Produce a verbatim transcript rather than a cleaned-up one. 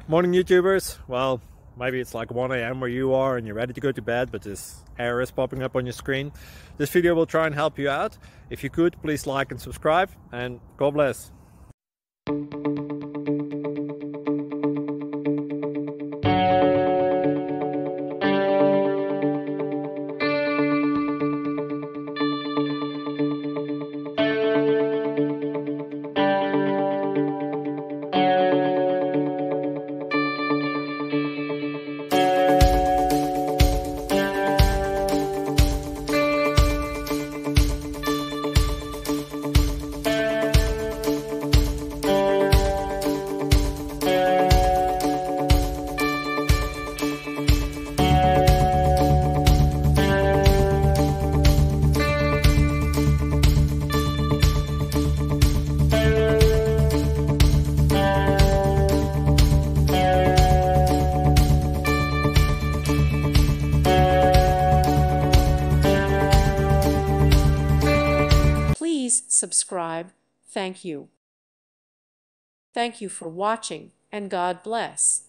Morning YouTubers. Well, maybe it's like one A M where you are and you're ready to go to bed, but this error is popping up on your screen. This video will try and help you out. If you could, please like and subscribe, and God bless. Please subscribe. Thank you. Thank you for watching, and God bless.